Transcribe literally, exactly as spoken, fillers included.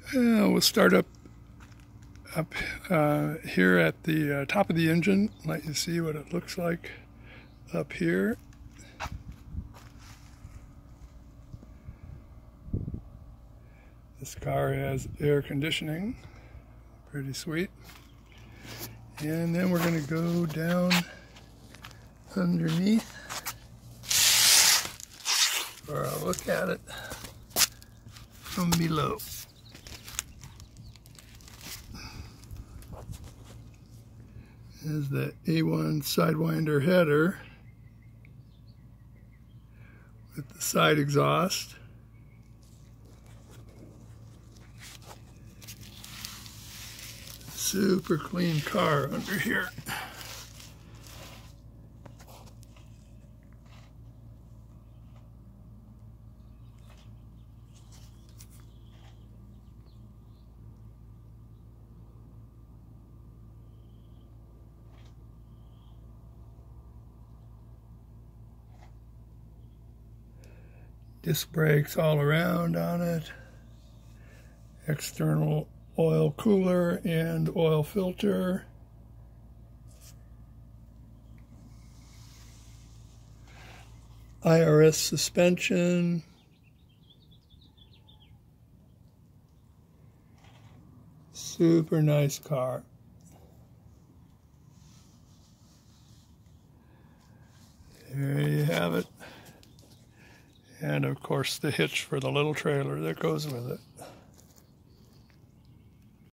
Uh, we'll start up up uh, here at the uh, top of the engine. Let you see what it looks like up here. This car has air conditioning, pretty sweet. And then we're going to go down underneath for a look at it from below. There's the A one Sidewinder header with the side exhaust. Super clean car under here. Disc brakes all around on it. External oil cooler and oil filter. I R S suspension. Super nice car. There you have it. And of course the hitch for the little trailer that goes with it.